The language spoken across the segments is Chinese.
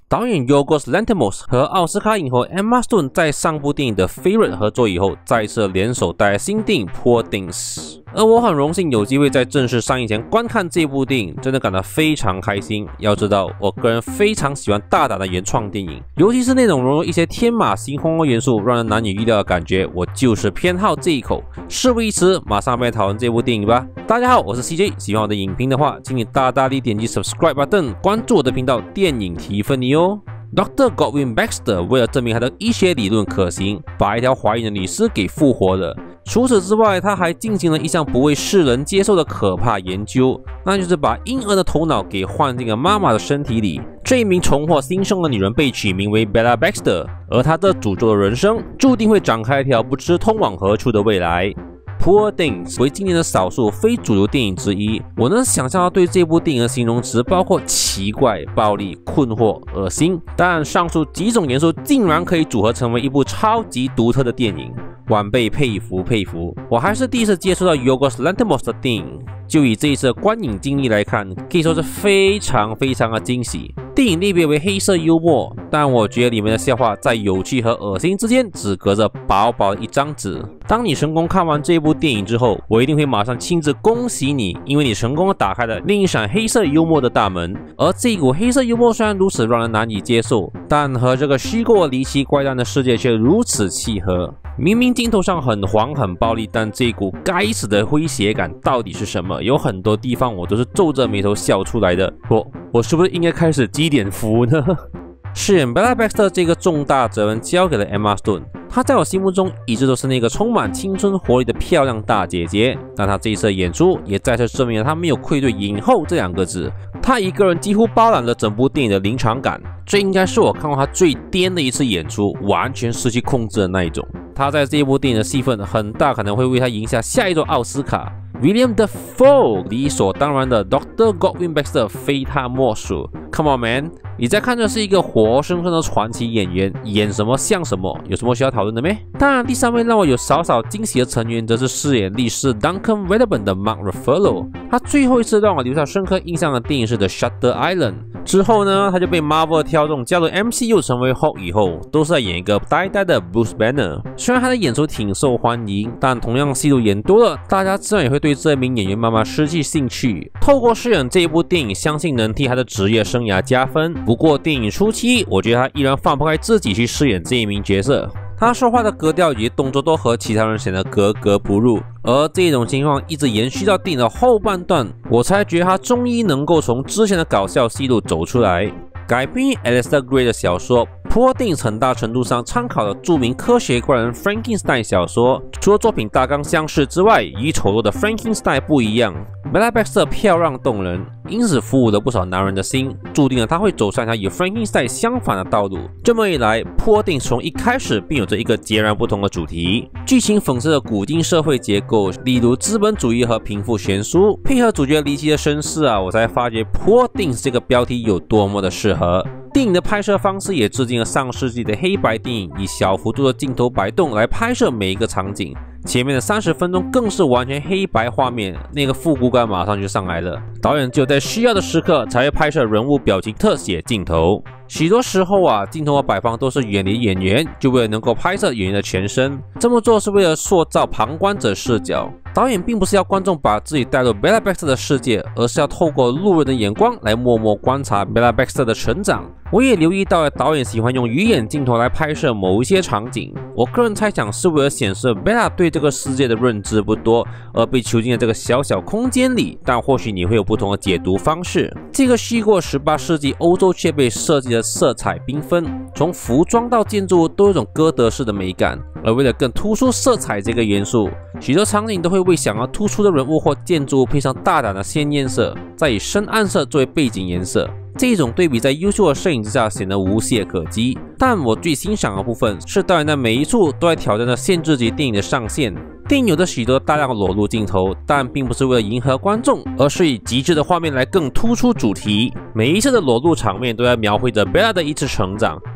导演 Yorgos Lanthimos 和奥斯卡影后 Emma Stone 在上部电影的《Favorite》合作以后，再次联手带来新电影《Poor Things》。而我很荣幸有机会在正式上映前观看这部电影，真的感到非常开心。要知道，我个人非常喜欢大胆的原创电影，尤其是那种融入一些天马行空的元素，让人难以预料的感觉，我就是偏好这一口。事不宜迟，马上来讨论这部电影吧。大家好，我是 CJ， 喜欢我的影评的话，请你大大力点击 Subscribe button， 关注我的频道电影提分你哦。Dr. Godwin Baxter 为了证明他的医学理论可行，把一条怀孕的女尸给复活了。除此之外，他还进行了一项不为世人接受的可怕研究，那就是把婴儿的头脑给换进了妈妈的身体里。这一名重获新生的女人被取名为 Bella Baxter， 而她这诅咒的人生注定会展开一条不知通往何处的未来。Poor Things 为今年的少数非主流电影之一，我能想象到对这部电影的形容词包括奇怪、暴力、困惑、恶心，但上述几种元素竟然可以组合成为一部超级独特的电影，晚辈佩服佩服。我还是第一次接触到 Yorgos Lanthimos 的电影，就以这一次的观影经历来看，可以说是非常的惊喜。电影类别为黑色幽默，但我觉得里面的笑话在有趣和恶心之间只隔着薄薄的一张纸。当你成功看完这部电影之后，我一定会马上亲自恭喜你，因为你成功地打开了另一扇黑色幽默的大门。而这股黑色幽默虽然如此让人难以接受，但和这个虚构离奇怪诞的世界却如此契合。明明镜头上很黄很暴力，但这股该死的诙谐感到底是什么？有很多地方我都是皱着眉头笑出来的。我是不是应该开始积点福呢？饰演 Bella Baxter 这个重大责任交给了 Emma Stone， 她在我心目中一直都是那个充满青春活力的漂亮大姐姐，但她这一次的演出也再次证明了她没有愧对影后这两个字。她一个人几乎包揽了整部电影的临场感，这应该是我看过她最颠的一次演出，完全失去控制的那一种。她在这部电影的戏份很大可能会为她赢下下一座奥斯卡。William Dafoe 理所当然的 Dr. Godwin Baxter 非他莫属。Come on man， 你在看的是一个活生生的传奇演员，演什么像什么，有什么需要讨论的没？当然，第三位让我有少少惊喜的成员，则是饰演力士 Duncan Redeburn 的 Mark Ruffalo。他最后一次让我留下深刻印象的电影是 The Shutter Island。之后呢，他就被 Marvel 挑中加入 MCU 成为 Hulk 以后，都是在演一个呆呆的 Bruce Banner。虽然他的演出挺受欢迎，但同样戏路演多了，大家自然也会对这名演员慢慢失去兴趣。透过饰演这一部电影，相信能替他的职业生涯加分。不过电影初期，我觉得他依然放不开自己去饰演这一名角色。他说话的格调以及动作都和其他人显得格格不入，而这种情况一直延续到电影的后半段，我才觉得他终于能够从之前的搞笑戏路走出来。改编于 Alistair Gray 的小说Poor Things 很大程度上参考了著名科学怪人 Frankenstein 小说，除了作品大纲相似之外，与丑陋的 Frankenstein 不一样。Bella Baxter 漂亮动人，因此俘虏了不少男人的心，注定了她会走上一条与 Frankenstein 相反的道路。这么一来 ，Poor Things 从一开始便有着一个截然不同的主题，剧情讽刺了古今社会结构，例如资本主义和贫富悬殊，配合主角离奇的身世啊，我才发觉 Poor Things 这个标题有多么的适合。电影的拍摄方式也致敬了上世纪的黑白电影，以小幅度的镜头摆动来拍摄每一个场景。前面的30分钟更是完全黑白画面，那个复古感马上就上来了。导演只有在需要的时刻才会拍摄人物表情特写镜头。许多时候啊，镜头的摆放都是远离演员，就为了能够拍摄演员的全身。这么做是为了塑造旁观者视角。导演并不是要观众把自己带入 Bella Baxter 的世界，而是要透过路人的眼光来默默观察 Bella Baxter 的成长。我也留意到了导演喜欢用鱼眼镜头来拍摄某一些场景，我个人猜想是为了显示 Bella 对这个世界的认知不多，而被囚禁在这个小小空间里，但或许你会有不同的解读方式。这个虚构18世纪欧洲却被设计的色彩缤纷，从服装到建筑物都有种哥德式的美感，而为了更突出色彩这个元素，许多场景都会为想要突出的人物或建筑物配上大胆的鲜艳色，再以深暗色作为背景颜色。这种对比在优秀的摄影之下显得无懈可击，但我最欣赏的部分是导演在每一处都在挑战着限制级电影的上限。电影有着许多大量的裸露镜头，但并不是为了迎合观众，而是以极致的画面来更突出主题。每一次的裸露场面都在描绘着 Bella 的一次成长，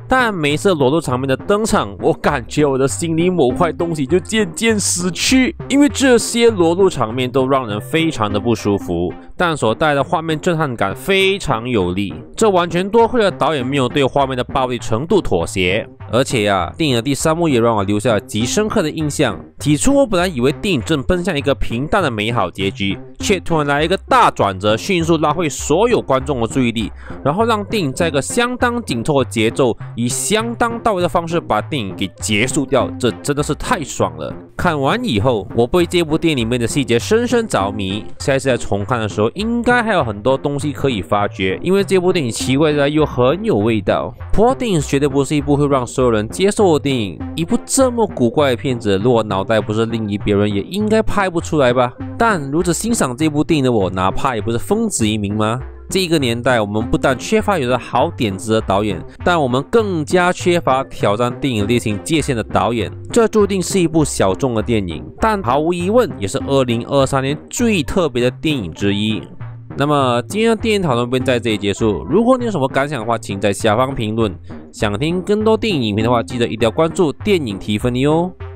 但每次裸露场面的登场，我感觉我的心里某块东西就渐渐死去，因为这些裸露场面都让人非常的不舒服，但所带来的画面震撼感非常有力，这完全多亏了导演没有对画面的暴力程度妥协。而且电影的第3幕也让我留下了极深刻的印象。起初我本来以为电影正奔向一个平淡的美好结局，却突然来一个大转折，迅速拉回所有观众的注意力，然后让电影在一个相当紧凑的节奏，以相当到位的方式把电影给结束掉，这真的是太爽了。看完以后，我被这部电影里面的细节深深着迷，下一次在重看的时候，应该还有很多东西可以发掘，因为这部电影奇怪的又很有味道。Poor Things绝对不是一部会让所有人接受的电影，一部这么古怪的片子，如果脑袋不是另一别人，也应该拍不出来吧。但如此欣赏这部电影的我，哪怕也不是疯子一名吗？这个年代，我们不但缺乏有着好点子的导演，但我们更加缺乏挑战电影类型界限的导演。这注定是一部小众的电影，但毫无疑问也是2023年最特别的电影之一。那么今天的电影讨论便在这里结束。如果你有什么感想的话，请在下方评论。想听更多电影影评的话，记得一定要关注电影提分哦。